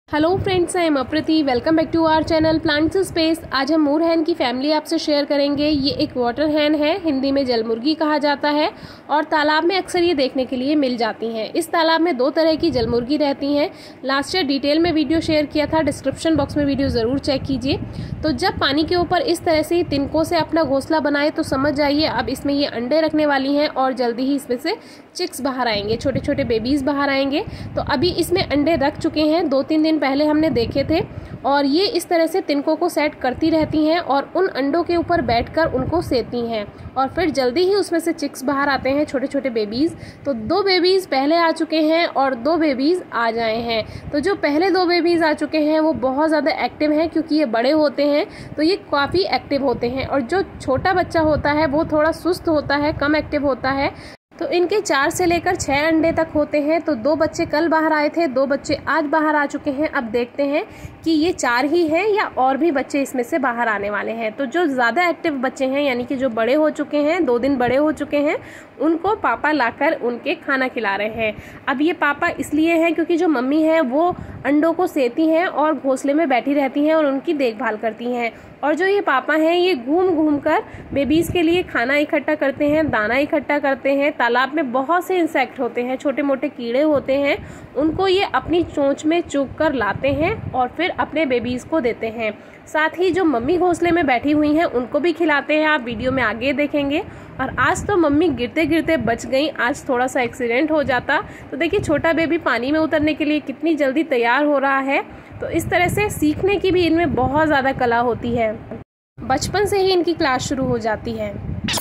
Hello friends, I am Aprati. Welcome back to our channel plants space. आज हम मोर हैन की family आपसे शेयर करेंगे। ये एक वाटर हैन है, हिंदी में जलमुर्गी कहा जाता है और तालाब में अक्सर ये देखने के लिए मिल जाती हैं। इस तालाब में दो तरह की जलमुर्गी रहती हैं। लास्ट ईयर डिटेल में वीडियो शेयर किया था, डिस्क्रिप्शन बॉक्स में वीडियो ज़रूर चेक कीजिए। तो जब पानी के ऊपर इस तरह से तिनकों से अपना घोंसला बनाए तो समझ जाइए अब इसमें ये अंडे रखने वाली हैं और जल्दी ही इसमें से चिक्स बाहर आएंगे, छोटे छोटे बेबीज़ बाहर आएंगे। तो अभी इसमें अंडे रख चुके हैं, 2-3 दिन पहले हमने देखे थे। और ये इस तरह से तिनकों को सेट करती रहती हैं और उन अंडों के ऊपर बैठकर उनको सेती हैं और फिर जल्दी ही उसमें से चिक्स बाहर आते हैं, छोटे छोटे बेबीज़। तो 2 बेबीज़ पहले आ चुके हैं और 2 बेबीज़ आ जाए हैं। तो जो पहले 2 बेबीज़ आ चुके हैं वो बहुत ज़्यादा एक्टिव हैं, क्योंकि ये बड़े होते हैं तो ये काफ़ी एक्टिव होते हैं। और जो छोटा बच्चा होता है वो थोड़ा सुस्त होता है, कम एक्टिव होता है। तो इनके 4 से लेकर 6 अंडे तक होते हैं। तो 2 बच्चे कल बाहर आए थे, 2 बच्चे आज बाहर आ चुके हैं। अब देखते हैं कि ये 4 ही हैं या और भी बच्चे इसमें से बाहर आने वाले हैं। तो जो ज़्यादा एक्टिव बच्चे हैं, यानी कि जो बड़े हो चुके हैं, 2 दिन बड़े हो चुके हैं, उनको पापा लाकर उनके खाना खिला रहे हैं। अब ये पापा इसलिए हैं क्योंकि जो मम्मी है वो अंडों को सेती हैं और घोंसले में बैठी रहती हैं और उनकी देखभाल करती हैं। और जो ये पापा हैं ये घूम घूम कर बेबीज़ के लिए खाना इकट्ठा करते हैं, दाना इकट्ठा करते हैं। तालाब में बहुत से इंसेक्ट होते हैं, छोटे मोटे कीड़े होते हैं, उनको ये अपनी चोंच में चुग कर लाते हैं और फिर अपने बेबीज़ को देते हैं। साथ ही जो मम्मी घोंसले में बैठी हुई हैं उनको भी खिलाते हैं, आप वीडियो में आगे देखेंगे। और आज तो मम्मी गिरते गिरते बच गई, आज थोड़ा सा एक्सीडेंट हो जाता। तो देखिए छोटा बेबी पानी में उतरने के लिए कितनी जल्दी तैयार हो रहा है। तो इस तरह से सीखने की भी इनमें बहुत ज़्यादा कला होती है, बचपन से ही इनकी क्लास शुरू हो जाती है।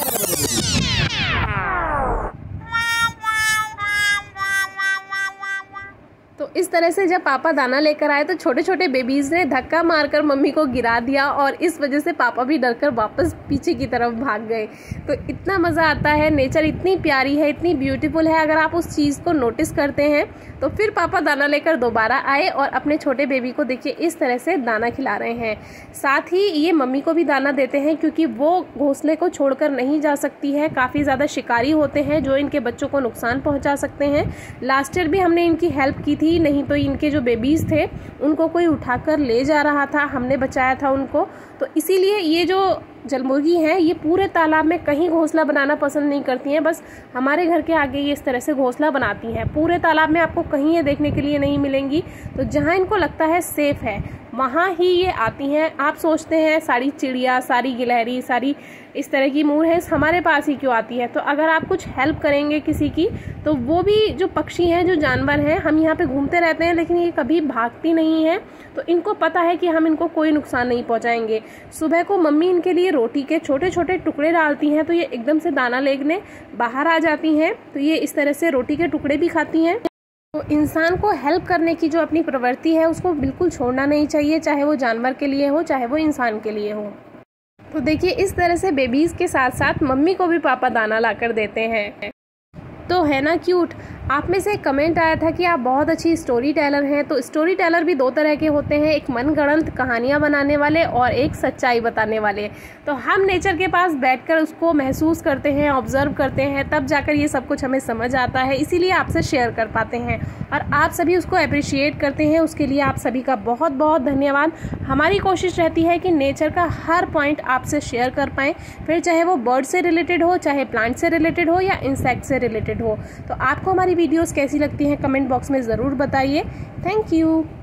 तो इस तरह से जब पापा दाना लेकर आए तो छोटे छोटे बेबीज़ ने धक्का मारकर मम्मी को गिरा दिया और इस वजह से पापा भी डरकर वापस पीछे की तरफ भाग गए। तो इतना मज़ा आता है, नेचर इतनी प्यारी है, इतनी ब्यूटीफुल है। अगर आप उस चीज़ को नोटिस करते हैं तो फिर पापा दाना लेकर दोबारा आए और अपने छोटे बेबी को देखिए इस तरह से दाना खिला रहे हैं। साथ ही ये मम्मी को भी दाना देते हैं, क्योंकि वो घोंसले को छोड़कर नहीं जा सकती है। काफ़ी ज़्यादा शिकारी होते हैं जो इनके बच्चों को नुकसान पहुँचा सकते हैं। लास्ट ईयर भी हमने इनकी हेल्प की थी, नहीं तो इनके जो बेबीज़ थे उनको कोई उठाकर ले जा रहा था, हमने बचाया था उनको। तो इसीलिए ये जो जलमुर्गी हैं ये पूरे तालाब में कहीं घोंसला बनाना पसंद नहीं करती हैं, बस हमारे घर के आगे ये इस तरह से घोंसला बनाती हैं। पूरे तालाब में आपको कहीं ये देखने के लिए नहीं मिलेंगी। तो जहाँ इनको लगता है सेफ है वहाँ ही ये आती हैं। आप सोचते हैं सारी चिड़िया, सारी गिलहरी, सारी इस तरह की मोर हैंस हमारे पास ही क्यों आती है। तो अगर आप कुछ हेल्प करेंगे किसी की तो वो भी जो पक्षी हैं, जो जानवर हैं, हम यहाँ पे घूमते रहते हैं लेकिन ये कभी भागती नहीं है। तो इनको पता है कि हम इनको कोई नुकसान नहीं पहुँचाएंगे। सुबह को मम्मी इनके लिए रोटी के छोटे छोटे टुकड़े डालती हैं तो ये एकदम से दाना लेने बाहर आ जाती हैं। तो ये इस तरह से रोटी के टुकड़े भी खाती हैं। तो इंसान को हेल्प करने की जो अपनी प्रवृत्ति है उसको बिल्कुल छोड़ना नहीं चाहिए, चाहे वो जानवर के लिए हो चाहे वो इंसान के लिए हो। तो देखिए इस तरह से बेबीज़ के साथ साथ मम्मी को भी पापा दाना लाकर देते हैं। तो है ना क्यूट। आप में से एक कमेंट आया था कि आप बहुत अच्छी स्टोरी टेलर हैं। तो स्टोरी टेलर भी 2 तरह के होते हैं, एक मनगढ़ंत कहानियाँ बनाने वाले और एक सच्चाई बताने वाले। तो हम नेचर के पास बैठकर उसको महसूस करते हैं, ऑब्जर्व करते हैं, तब जाकर ये सब कुछ हमें समझ आता है, इसीलिए आपसे शेयर कर पाते हैं और आप सभी उसको अप्रिशिएट करते हैं। उसके लिए आप सभी का बहुत बहुत धन्यवाद। हमारी कोशिश रहती है कि नेचर का हर पॉइंट आपसे शेयर कर पाएँ, फिर चाहे वो बर्ड से रिलेटेड हो, चाहे प्लांट से रिलेटेड हो या इंसेक्ट से रिलेटेड हो। तो आपको हमारी वीडियोस कैसी लगती हैं कमेंट बॉक्स में ज़रूर बताइए। Thank you.